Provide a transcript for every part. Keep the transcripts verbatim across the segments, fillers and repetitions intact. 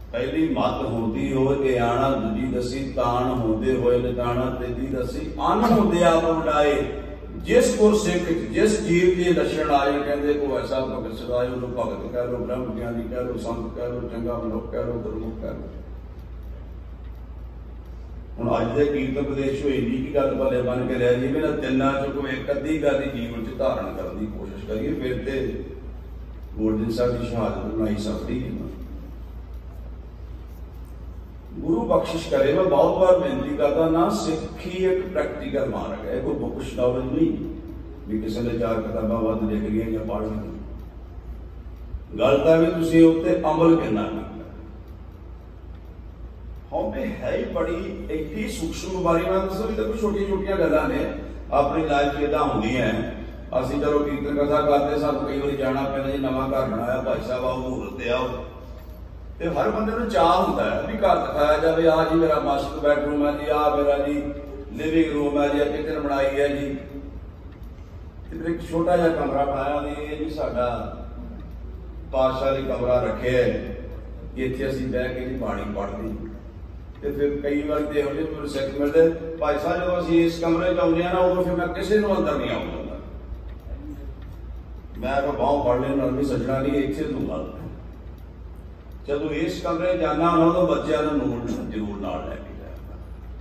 पहली मत होती हो के आना दूजी दसी तान होंदे होए निताना तेजी दसी अन होंदे आप उड़ाए जिस गुर सिख जिस जीव के लक्षण आए कहते को ऐसा भगत सदाए उन्होंने भगत कह लो ब्रह्म ज्ञानी कह लो संत कह लो चंगा मनुख कह लो गुरमुख कह लो। हुण अज दे कीर्तन उपदेश होई दी की गल भले बन के रह जी मेरा तिन्ना चो कोई एक अद्धी गल जीवन च धारण करने की कोशिश करिए फिर ते गोल्डन साहब की शहादत बनाई सकती है। गुरु बख्शिश करे मैं बहुत बार बेनती करता ना सिक्खी एक प्रैक्टिकल मार्ग है कोई बुक्स नॉलेज नहीं भी किसी ने चार किताबां वध लिख लिया या पढ़ ली गल तां भी तुसीं उत्ते अमल किन्ना कीता। हौमे है ही बड़ी एडी सूक्ष्म बारी मैं दस्सां भी देखो छोटी छोटियां गल्लां ने अपनी लाइफ च इदां हुंदियां असीं चलो कीर्तन कथा करते सानूं कई बार जाना पैंदा जी नवां घर बनाया भाई साहब आओ मुहूर्त ते आओ ते हर बंदे नूं चाह हुंदा है भी घर दिखाया जाए आ जी मेरा मास्टर बैडरूम है जी आ मेरा जी लिविंग रूम है जी किचन बनाई है जी इधर एक छोटा जिहा कमरा बनाया नहीं जी साडा पातशाही कमरा रखे है इत्थे असीं बैठ के जी पानी पढ़दे ते फिर कई बार ते इहो जिहे सिख मिलदे भाई साहब जदों असीं इस कमरे च आउंदे ना उदों फिर मैं किसी नूं अंदर नहीं आउण दिंदा मैं तो बाहों पढ़ लेना भी सजना नहीं इत्थे तूं गल जदों इस कमरे जाना ना तो बच्चों को नोट जरूर नाल लैके जाएगा।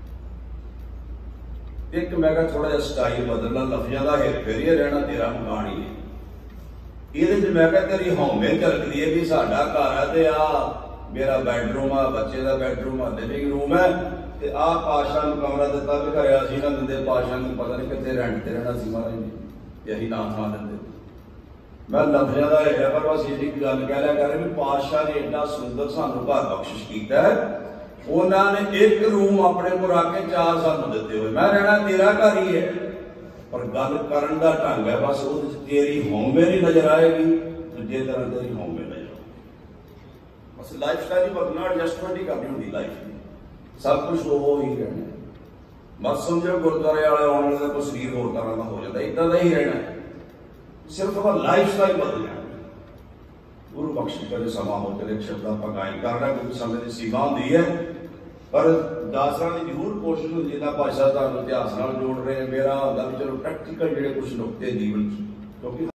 एक मैं कहा थोड़ा जिहा स्टाइल बदलना लफ्ज़ों का हेर फेर ही रहना तेरा मकान ही है ये मैं कहा तेरी हौमे झलकदी है भी साडा घर है ते आ मेरा बैडरूम आ बच्चे का बैडरूम आ लिविंग रूम है ते आ पातशाह नूं कमरा दिता भी घरे असीं ना दिंदे पातशाह नूं पता नहीं कित्थे रेंट ते रहना सी महाराज ने यही नाम था दिंदे मैं लफ्ज़ों का है पर बस ये गल कह लिया कर भी पातशाह ने इतना सुंदर सानू घर बख्शिश किया है उन्होंने एक रूम अपने को रख के चार सानू दिते हुए मैं रहना तेरा घर ही है पर गल करन दा ढंग है बस वो तेरी हौमे नहीं नजर आएगी दूजे तरह तेरी हौमे नजर आएगी बस लाइफ स्टाइल ही बदलना एडजस्टमेंट ही करनी होंगी लाइफ में सब कुछ वो ही रहना बस समझो गुरुद्वारे वाले आने वाले कोई शरीर होर तरह का हो जाता इदा का ही रहना है सिर्फ लाइफ स्टाइल बदल जाए गुरु बख्शिश करे समा हो चले शब्द आप गायन कर रहे क्योंकि समय की सीमा होती है पर दासरां की जरूर कोशिश होती है भाई साहब तुहानूं इतिहास नाल जोड़ रहे हैं मेरा होंदा भी चलो प्रैक्टिकल जिहड़े कुछ नुकते जीवन क्योंकि